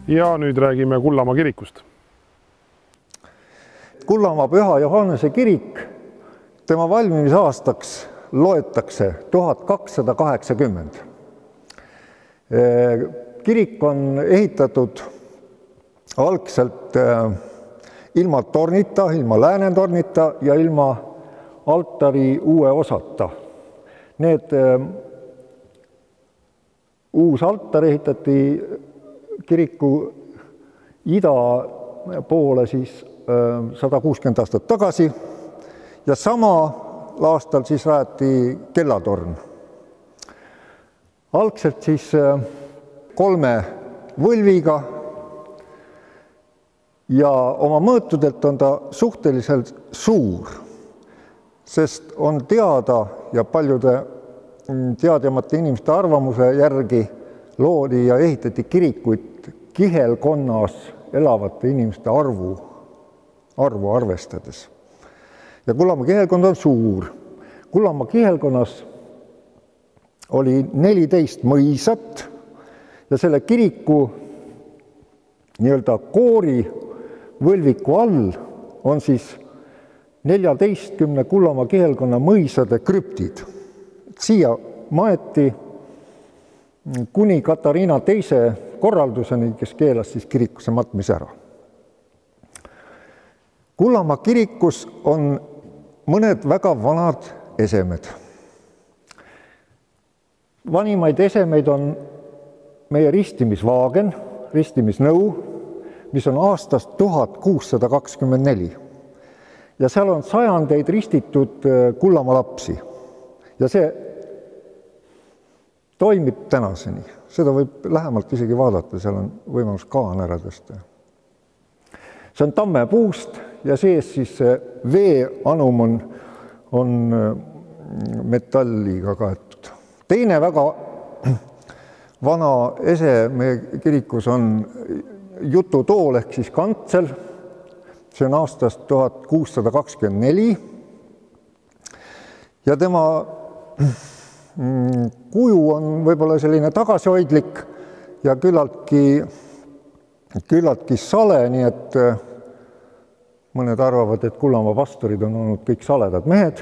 Ja nüüd räägime Kullamaa kirikust. Kullamaa Püha Johannese kirik, tema valmimisaastaks loetakse 1280. Kirik on ehitatud algselt ilma tornita, ilma läänetornita ja ilma altari uue osata. Uus altar ehitati kiriku ida poole siis 160 aastat tagasi ja sama aastal siis rajati kellatorn. Algselt siis 3 võlviga ja oma mõõtudelt on ta suhteliselt suur, sest on teada ja paljude teadjamate inimeste arvamuse järgi loodi ja ehitati kirikuid kihelkonnas elavate inimeste arvu arvestades. Ja Kullamaa kihelkond on suur. Kullamaa kihelkonnas oli 14 mõisat ja selle kiriku nii-öelda koori võlviku all on siis 14 Kullamaa kihelkonna mõisade krüptid. Siia maeti kuni Katariina II korralduseni, kes keelas siis kirikusse matmise ära. Kullamaa kirikus on mõned väga vanad esemed. Vanimaid esemeid on meie ristimisvaagen, ristimisnõu, mis on aastast 1624. Ja seal on sajandeid ristitud Kullamaa lapsi. Ja see toimib tänaseni. Seda võib lähemalt isegi vaadata, seal on võimalus kaan ära tõsta. See on tammepuust ja sees siis veeanum on metalliga kaetud. Teine väga vana ese meie kirikus on jututool ehk siis kantsel. See on aastast 1624 ja tema kuju on võib-olla selline tagasihoidlik ja küllaltki sale, nii et mõned arvavad, et Kullamaa pastorid on olnud kõik saledad mehed.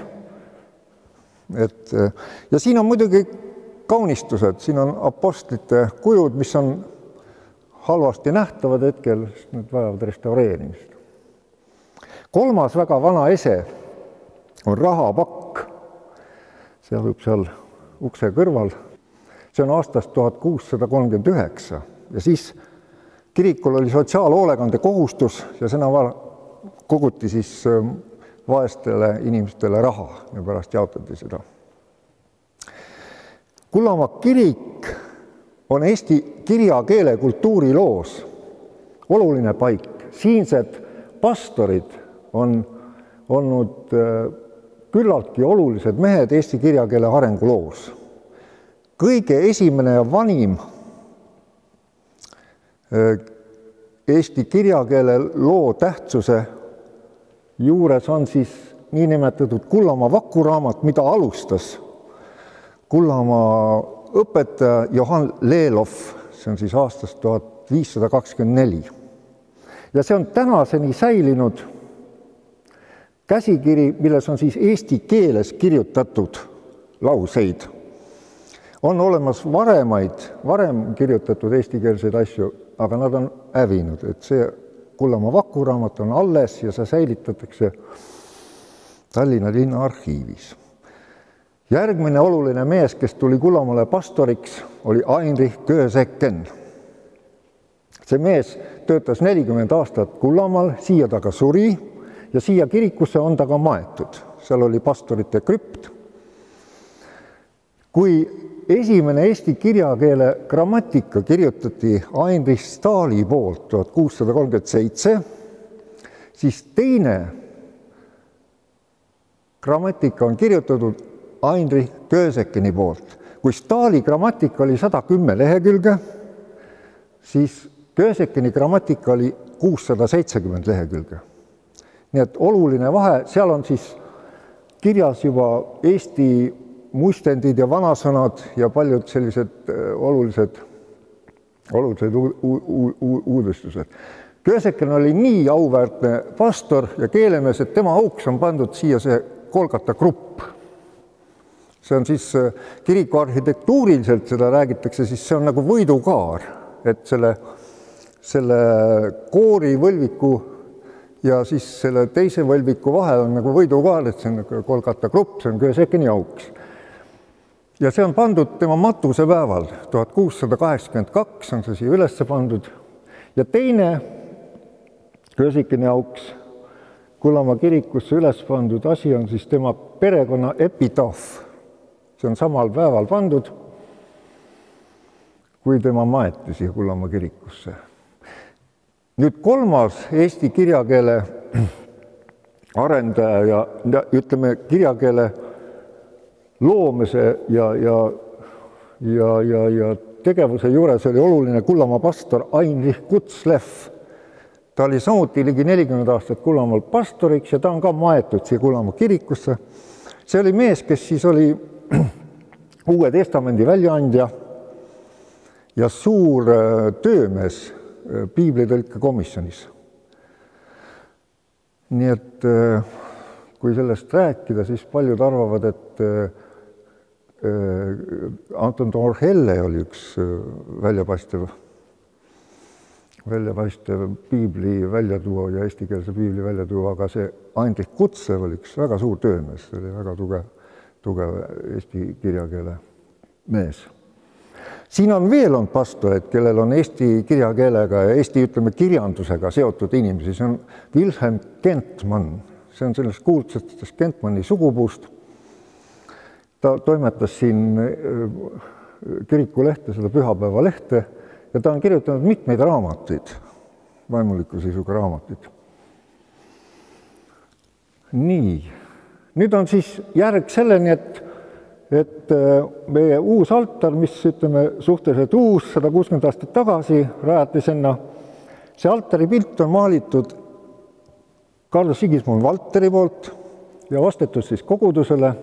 Ja siin on muidugi kaunistused, siin on apostlite kujud, mis on halvasti nähtavad hetkel, sest need vajavad restaureerimist. Kolmas väga vana ese on rahapakk. See asub seal ukse kõrval. See on aastast 1639 ja siis kirikul oli sotsiaalhoolekande kohustus ja sõna koguti siis vaestele inimestele raha ja pärast jaotati seda. Kullamaa kirik on Eesti kirjakeele kultuuriloos oluline paik. Siinsed pastorid on olnud küllaltki olulised mehed eesti kirjakeele arenguloos. Kõige esimene ja vanim eesti kirjakeele loo tähtsuse juures on siis niinimetatud Kullamaa vakuraamat, mida alustas Kullamaa õpetaja Johann Lelov, see on siis aastast 1524. Ja see on tänaseni säilinud käsikiri, milles on siis eesti keeles kirjutatud lauseid. On olemas varem kirjutatud eestikeelseid asju, aga nad on hävinud. Et see Kullamaa vakuraamat on alles ja see säilitatakse Tallinna linna arhiivis. Järgmine oluline mees, kes tuli Kullamaale pastoriks, oli Heinrich Kösecken. See mees töötas 40 aastat Kullamaal, siia ta ka suri ja siia kirikusse on ta ka maetud. Seal oli pastorite krüpt. Kui esimene eesti kirjakeele grammatika kirjutati Heinrich Stahli poolt 1637, siis teine grammatika on kirjutatud Heinrich Köseckeni poolt. Kui Stahli grammatika oli 110 lehekülge, siis Köseckeni grammatika oli 670 lehekülge. Nii et oluline vahe, seal on siis kirjas juba eesti muistendid ja vanasõnad ja paljud sellised olulised olulised uudistused. Kööseken oli nii auväärtne pastor ja keelemees, et tema auks on pandud siia see Kolgata grupp. See on siis kiriku arhitektuuriliselt, seda räägitakse, siis see on nagu võidukaar, et selle koori võlviku ja siis selle teise võlviku vahel on nagu võidukaar, et see on Kolgata grupp, see on Köösekeni auks. Ja see on pandud tema matusepäeval, 1682 on see siia ülesse pandud. Ja teine Köösekeni auks Kullamaa kirikusse üles pandud asi on siis tema perekonna epitaaf. See on samal päeval pandud, kui tema maeti siia Kullamaa kirikusse. Nüüd kolmas eesti kirjakeele arendaja ja ütleme kirjakeele loomise ja tegevuse juures oli oluline Kullamaa pastor Heinrich Kutzleff. Ta oli samuti ligi 40 aastat Kullamaal pastoriks ja ta on ka maetud siia Kullamaa kirikusse. See oli mees, kes siis oli Uue Testamendi väljaandja ja suur töömees piiblitõlke komisjonis. Nii et kui sellest rääkida, siis paljud arvavad, et Anton Torhelle oli üks väljapaistev piibli väljatuo ja eestikeelse piibli väljatuo, aga see Heinrich Kutzleff oli üks väga suur töömees, see oli väga tugev eesti kirjakeele mees. Siin on veel on pastoreid, kellel on eesti kirjakeelega ja eesti kirjandusega seotud inimesi. See on Wilhelm Kentmann. See on sellest kuulsatest Kentmanni sugupuust. Ta toimetas siin kirikulehte, seda pühapäeva lehte ja ta on kirjutanud mitmeid raamatuid, vaimuliku sisuga raamatuid. Nii, nüüd on siis järg selleni, et meie uus altar, mis suhteliselt uus, 160 aastat tagasi rajati sinna, see altari pilt on maalitud Karl Sigismund Valteri poolt ja vastetud siis kogudusele.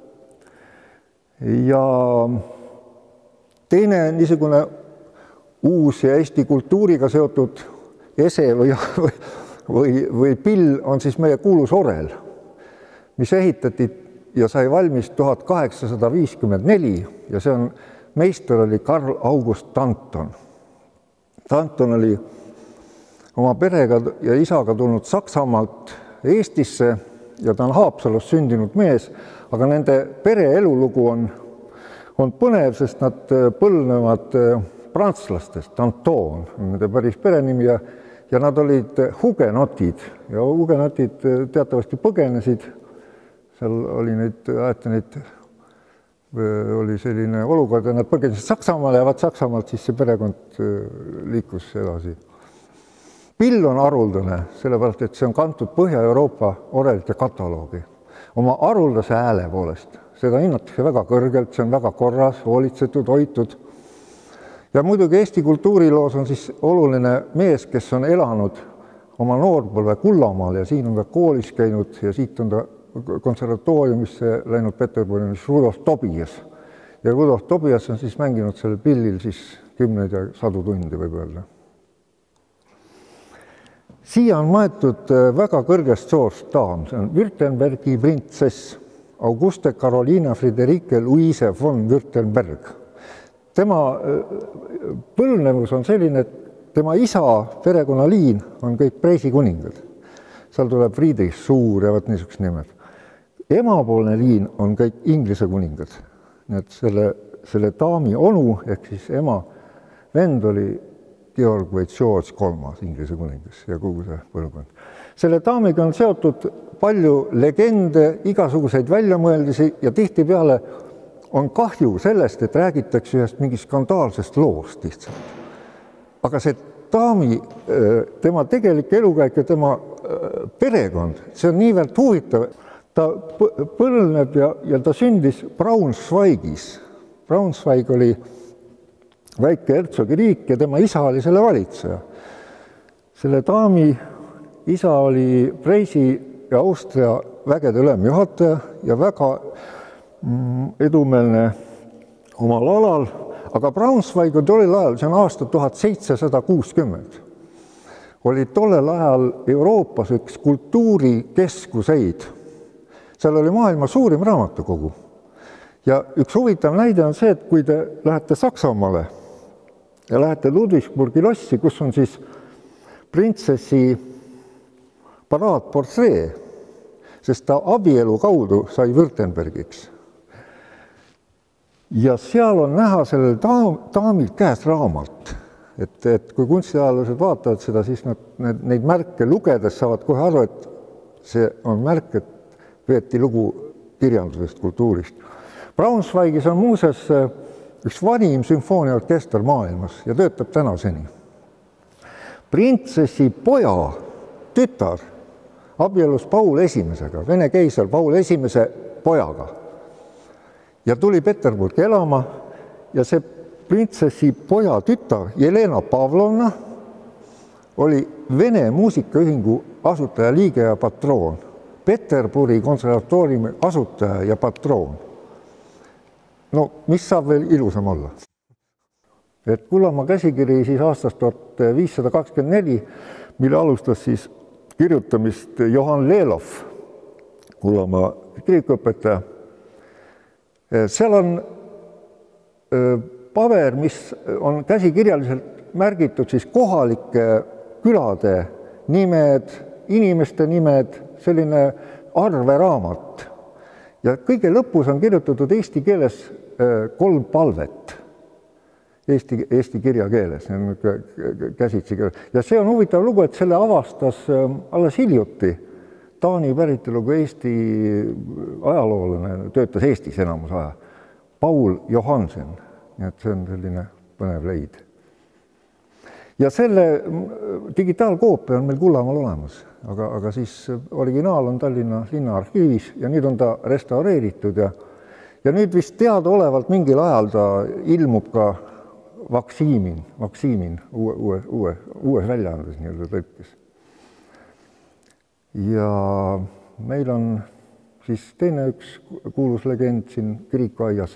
Ja teine niisugune uus ja eesti kultuuriga seotud ese või pill on siis meie kuulus orel, mis ehitati ja sai valmis 1854 ja see on, meister oli Karl August Danton. Danton oli oma perega ja isaga tulnud Saksamaalt Eestisse ja ta on Haapsalus sündinud mees, aga nende pere elulugu on põnev, sest nad põlvnevad prantslastest, Danton, nende päris perenimi ja nad olid hugenotid ja hugenotid teatavasti põgenesid. Seal oli oli selline olukord ja nad põgenesid Saksamaale ja Saksamaalt siis see perekond liikus edasi. Pill on haruldane, sellepärast, et see on kantud Põhja-Euroopa orelite kataloogi. Oma haruldase hääle poolest. Seda hinnatakse väga kõrgelt, see on väga korras, hoolitsetud, hoitud. Ja muidugi Eesti kultuuriloos on siis oluline mees, kes on elanud oma noorpõlve Kullamaal ja siin on ka koolis käinud ja siit on ta konservatooriumisse läinud Peterburi, Rudolf Tobias. Ja Rudolf Tobias on siis mänginud sellel pillil siis 10 ja 100 tundi võib öelda. Siia on maetud väga kõrgest soost daam, see on Württembergi printsess Auguste Carolina Friederike Luise von Württemberg. Tema põlvnevus on selline, et tema isa perekonnaliin on kõik Preisi kuningad. Seal tuleb Friedrich Suur ja niisugused nimed. Emapoolne liin on kõik Inglise kuningad. Nii et selle daami onu, ehk siis ema vend oli Georg või George III, Inglise kuningas ja kogu see põlvkond. Selle daamiga on seotud palju legende, igasuguseid väljamõeldisi ja tihtipeale on kahju sellest, et räägitakse ühest mingi skandaalsest loost lihtsalt. Aga see daami, tema tegelik elukäik ja tema perekond, see on niivõrd huvitav. Ta põlvneb ja ta sündis Braunschweigis. Braunschweig oli väike hertsogi riik ja tema isa oli selle valitseja. Selle daami isa oli Preisi ja Austria vägede ülemjuhataja ja väga edumeelne omal alal, aga Braunschweig tollel ajal, see on aasta 1760, oli tollel ajal Euroopas üks kultuurikeskuseid. Seal oli maailma suurim raamatukogu. Ja üks huvitav näide on see, et kui te lähete Saksamaale ja lähete Ludwigsburgi lossi, kus on siis printsessi paraadportree, sest ta abielu kaudu sai Württembergiks. Ja seal on näha sellel daamilt käes raamat. Et kui kunstiajaloolased vaatavad seda, siis neid märke lugedes saavad kohe aru, et see on märk, et veeti lugu kirjandusest, kultuurist. Braunschweigis on muuseas üks vanim sümfooniaorkester maailmas ja töötab tänaseni. Printsessi poja tütar abielus Paul Esimesega, Vene keisar Paul Esimese pojaga. Ja tuli Peterburgi elama ja see printsessi poja tütar Jelena Pavlovna oli Vene muusikaühingu asutaja liige ja patroon, Peterburi konservatooriumi asutaja ja patroon. No, mis saab veel ilusam olla? Et Kullamaa käsikiri siis aastast 1524, mille alustas siis kirjutamist Johann Lelov, Kullamaa kirikuõpetaja. Seal on paber, mis on käsikirjaliselt märgitud siis kohalike külade nimed, inimeste nimed, selline arveraamat. Ja kõige lõpus on kirjutatud eesti keeles 3 palvet, eesti kirjakeeles, käsitsi keeles. Ja see on huvitav lugu, et selle avastas alles hiljuti Taani päritoluga Eesti ajaloolane, töötas Eestis enamus aja, Paul Johansen. Nii et see on selline põnev leid. Ja selle digitaalkoopia on meil Kullamaal olemas, aga siis originaal on Tallinna linnaarhiivis ja nüüd on ta restaureeritud ja nüüd vist teadaolevalt mingil ajal ta ilmub ka Maksimin uues väljaandes nii-öelda tõlkes. Ja meil on siis teine üks kuulus legend siin kirikuaias.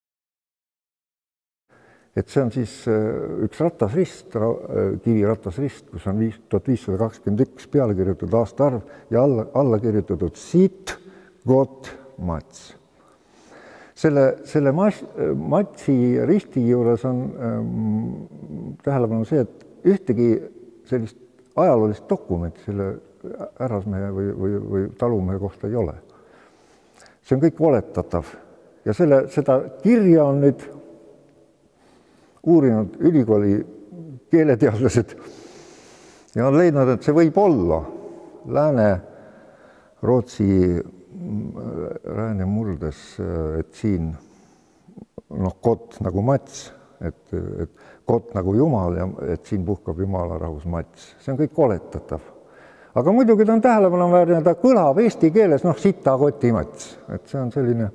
Et see on siis üks ratasrist, kiviratasrist, kus on 1521 peale kirjutatud aastaarv ja alla kirjutatud Siit Gott Mats. Selle Matsi risti juures on tähelepanu see, et ühtegi sellist ajaloolist dokumenti selle härrasmehe või talumehe kohta ei ole. See on kõik oletatav ja seda kirja on nüüd uurinud ülikooli keeleteadlased ja on leidnud, et see võib olla Lääne-Rootsi Rääne-Murdes, et siin kott nagu Mats, et kott nagu Jumal ja et siin puhkab Jumala rahus Mats. See on kõik oletatav. Aga muidugi ta on tähelepanuväärne, ta kõlab eesti keeles, sita koti Mats. Et see on selline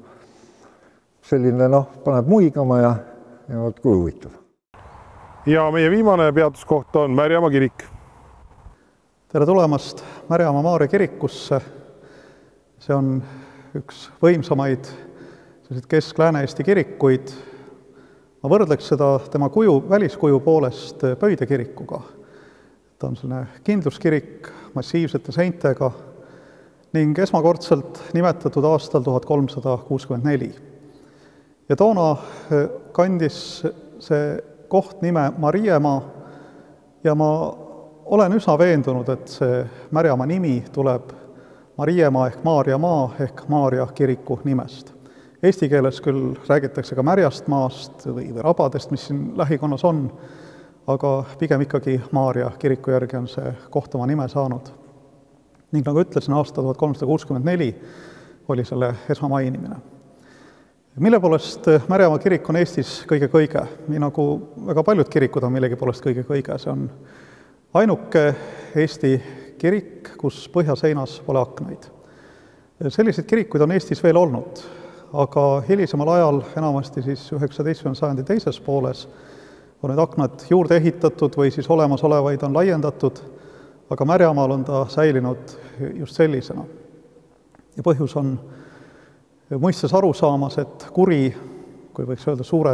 paneb muigama ja kui huvitav. Ja meie viimane peatuskoht on Märjamaa kirik. Tere tulemast Märjamaa Maarja kirikusse. See on üks võimsamaid kesk-Lääne-Eesti kirikuid. Ma võrdleks seda tema väliskuju poolest Pöide kirikuga. Ta on selline kindluskirik massiivsete seintega ning esmakordselt nimetatud aastal 1364. Ja toona kandis see koht nime Mariemaa ja ma olen üsna veendunud, et see Märjamaa nimi tuleb Mariemaa ehk Maarjamaa ehk Maarja kiriku nimest. Eesti keeles küll räägitakse ka Märjast maast või rabadest, mis siin lähikonnas on, aga pigem ikkagi Maarja kiriku järgi on see koht oma nime saanud. Ning nagu ütlesin, aasta 1364 oli selle esmamainimine. Mille poolest Märjamaa kirik on Eestis kõige-kõige? Nii nagu väga paljud kirikud on millegi poolest kõige-kõige. See on ainuke Eesti kirik, kus põhjaseinas pole aknaid. Selliseid kirikuid on Eestis veel olnud, aga hilisemal ajal, enamasti siis 19. sajandi teises pooles, on need aknad juurde ehitatud või siis olemasolevaid on laiendatud, aga Märjamaal on ta säilinud just sellisena. Ja põhjus on mõistes aru saamas, et kuri, kui võiks öelda suure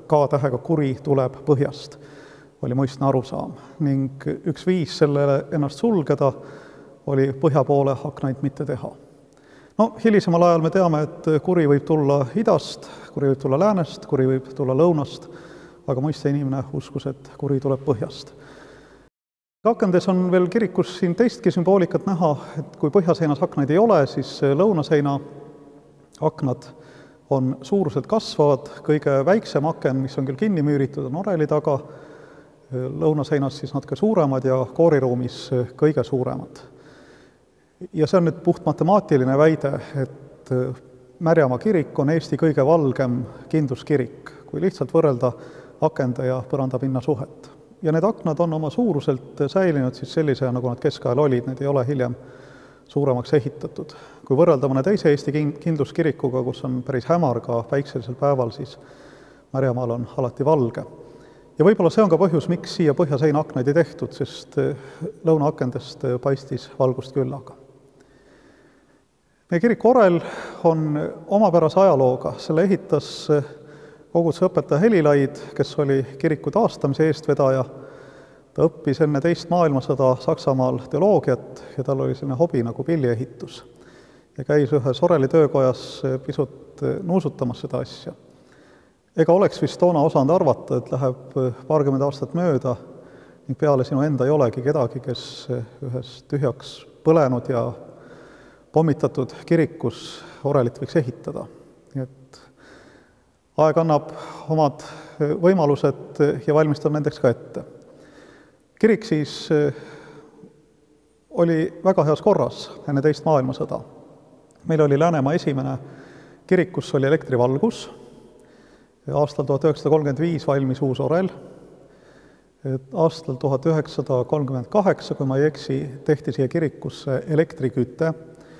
K-tähega kuri tuleb põhjast, oli muistne arusaam. Ning üks viis sellele ennast sulgeda oli põhja poole aknaid mitte teha. No, hilisemal ajal me teame, et kuri võib tulla idast, kuri võib tulla läänest, kuri võib tulla lõunast, aga mõiste inimene uskus, et kuri tuleb põhjast. Akendes on veel kirikus siin teistki sümboolikat näha, et kui põhjaseinas aknaid ei ole, siis lõunaseina aknad on suuruselt kasvavad, kõige väiksem aken, mis on küll kinni müüritud, on oreli taga, lõunaseinas siis natuke suuremad ja kooriruumis kõige suuremad. Ja see on nüüd puht matemaatiline väide, et Märjamaa kirik on Eesti kõige valgem kindluskirik, kui lihtsalt võrrelda akende ja põrandapinna suhet. Ja need aknad on oma suuruselt säilinud siis sellise, nagu nad keskajal olid, need ei ole hiljem suuremaks ehitatud. Kui võrrelda mõne teise Eesti kindluskirikuga, kus on päris hämar ka päikselisel päeval, siis Märjamaal on alati valge. Ja võib-olla see on ka põhjus, miks siia põhjaseina aknaid ei tehtud, sest lõunaakendest paistis valgust küllaga. Meie kirik Orel on omapärase ajalooga, selle ehitas koguduse õpetaja Helilaid, kes oli kiriku taastamise eestvedaja. Ta õppis enne teist maailmasõda Saksamaal teoloogiat ja tal oli selline hobi nagu pilliehitus. Ja käis ühes Oreli töökojas pisut nuusutamas seda asja. Ega oleks vist toona osanud arvata, et läheb paarkümmend aastat mööda ning peale sinu enda ei olegi kedagi, kes ühes tühjaks põlenud ja pommitatud kirikus Orelit võiks ehitada. Nii et aeg annab omad võimalused ja valmistab nendeks ka ette. Kirik siis oli väga heas korras enne teist maailmasõda. Meil oli Läänemaa esimene kirik, kus oli elektrivalgus. Aastal 1935 valmis uus Orel. Aastal 1938, kui ma ei eksi, tehti siia kirikusse elektriküte,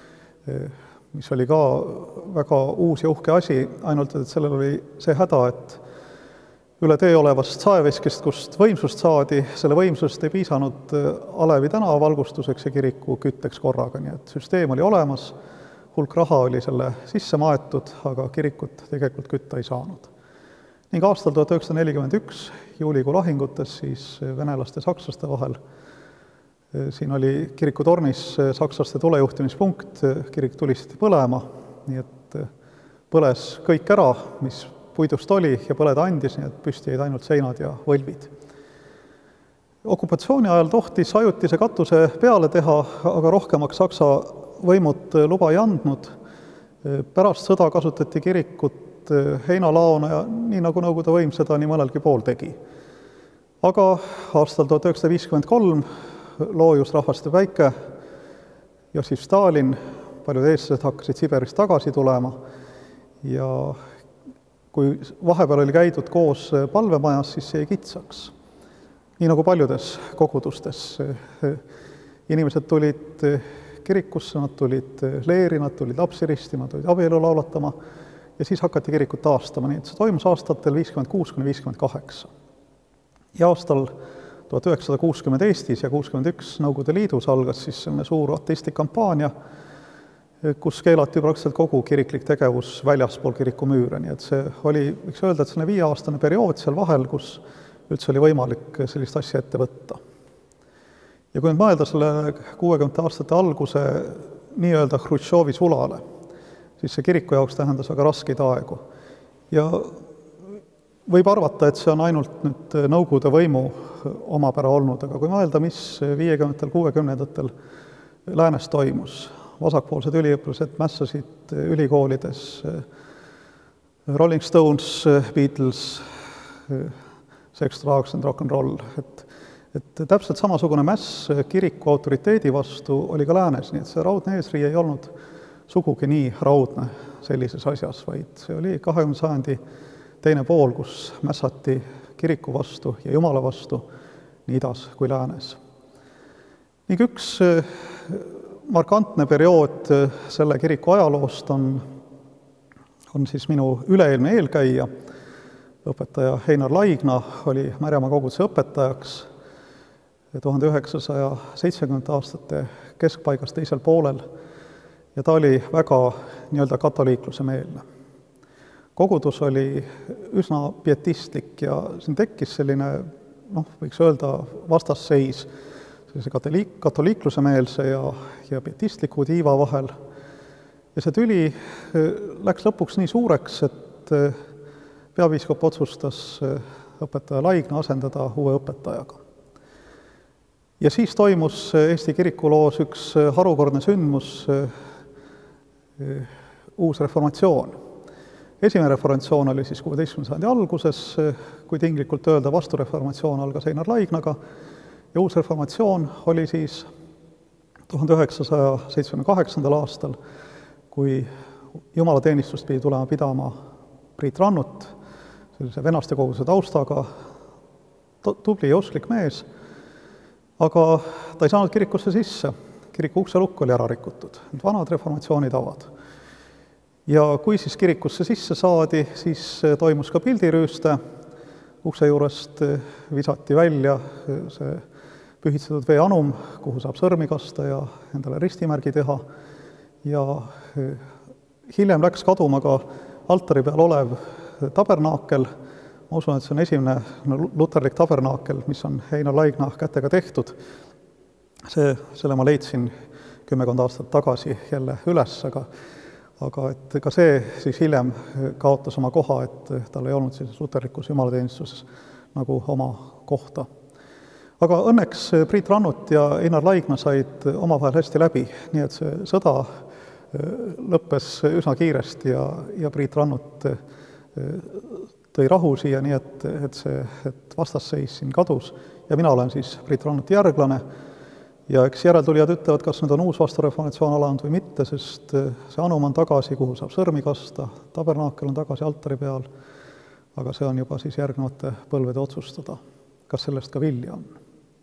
mis oli ka väga uus ja uhke asi, ainult et sellel oli see häda, et üle tee olevast saeveskist, kust võimsust saadi, selle võimsust ei piisanud Alevi tänava valgustuseks ja kiriku kütteks korraga, nii et süsteem oli olemas, hulk raha oli selle sisse maetud, aga kirikut tegelikult kütta ei saanud. Ning aastal 1941 juulikuu lahingutes siis venelaste ja sakslaste vahel siin oli kiriku tornis sakslaste tulejuhtimispunkt, kirik tulistati põlema, nii et põles kõik ära, mis puidust oli ja põleda andis, nii et püsti jäid ainult seinad ja võlvid. Okupatsiooni ajal tohtis ajutise katuse peale teha, aga rohkemaks Saksa võimud luba ei andnud. Pärast sõda kasutati kirikut heinalaona ja nii nagu Nõukogude võim seda nii mõnelgi pool tegi. Aga aastal 1953 loojus rahvaste päike, Jossif Stalin, paljud eestlased hakkasid Siberist tagasi tulema ja kui vahepeal oli käidud koos palvemajas, siis see jäi kitsaks. Nii nagu paljudes kogudustes. Inimesed tulid kirikusse, nad tulid leeri, nad tulid lapsi ristima, tulid abielu laulatama ja siis hakati kirikut taastama, nii et see toimus aastatel 56–58. Ja aastal 1960 Eestis ja 61 Nõukogude Liidus algas siis selline suur ateistikampaania, kus keelati praktiliselt kogu kiriklik tegevus väljaspool kiriku müüre, nii et see oli, võiks öelda, et selline 5-aastane periood seal vahel, kus üldse oli võimalik sellist asja ette võtta. Ja kui nüüd mõelda selle 60 aastate alguse nii-öelda Hruštšovi sulale, siis see kiriku jaoks tähendas väga raskeid aegu. Ja võib arvata, et see on ainult nüüd Nõukogude võimu omapära olnud, aga kui mõelda, mis 50–60 läänes toimus, vasakpoolsed üliõpilased mässasid ülikoolides, Rolling Stones, Beatles, Sex, Drugs and Rock and Roll, et täpselt samasugune mäss kiriku autoriteedi vastu oli ka läänes, nii et see raudne eesriie ei olnud sugugi nii raudne sellises asjas, vaid see oli 20. sajandi teine pool, kus mässati kiriku vastu ja Jumala vastu nii idas kui läänes. Ning üks markantne periood selle kiriku ajaloost on siis minu üleeelne eelkäija, õpetaja Einar Laigna oli Märjamaa koguduse õpetajaks 1970. aastate keskpaigas teisel poolel ja ta oli väga nii-öelda katoliikluse meelne. kogudus oli üsna pietistlik ja siin tekkis selline, võiks öelda, vastasseis sellise katoliikluse meelse ja pietistliku tiiva vahel. Ja see tüli läks lõpuks nii suureks, et peapiiskop otsustas õpetaja Laigna asendada uue õpetajaga. Ja siis toimus Eesti kirikuloos üks harukordne sündmus, uus reformatsioon. Esimene reformatsioon oli siis 16. sajandi alguses, kui tinglikult öelda, vastureformatsioon algas Einar Laignaga ja uus reformatsioon oli siis 1978. aastal, kui jumalateenistust pidi tulema pidama Priit Rannut, sellise venaste koguse taustaga, tubli ja usklik mees, aga ta ei saanud kirikusse sisse. Kiriku ukselukk oli ära rikutud, vanad reformatsiooni tavad. Ja kui siis kirikusse sisse saadi, siis toimus ka pildirüüste, ukse juurest visati välja see pühitsetud veeanum, kuhu saab sõrmi kasta ja endale ristimärgi teha. Ja hiljem läks kaduma ka altari peal olev tabernaakel. Ma usun, et see on esimene luterlik tabernaakel, mis on Einar Laigna kätega tehtud. Selle ma leidsin 10 aastat tagasi jälle üles, aga et ka see siis hiljem kaotas oma koha, et tal ei olnud siis luterlikus jumalateenistuses nagu oma kohta. Aga õnneks Priit Rannut ja Einar Laigna said omavahel hästi läbi, nii et see sõda lõppes üsna kiiresti ja Priit Rannut tõi rahu siia, nii et vastasseis siin kadus ja mina olen siis Priit Rannuti järglane. Ja eks järeltulijad ütlevad, kas nüüd on uus vastureformatsioon alanud või mitte, sest see anum on tagasi, kuhu saab sõrmi kasta, tabernaakel on tagasi altari peal, aga see on juba siis järgnevate põlvede otsustada, kas sellest ka vilja on.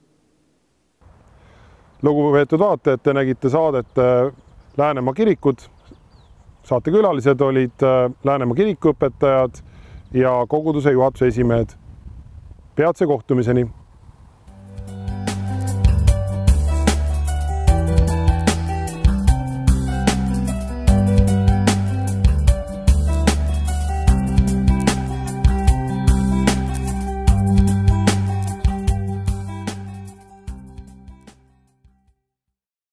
Lugupeetud vaatajad, te nägite saadet Läänemaa kirikud. Saatekülalised olid Läänemaa kirikuõpetajad ja koguduse juhatuse esimehed. Peatse kohtumiseni!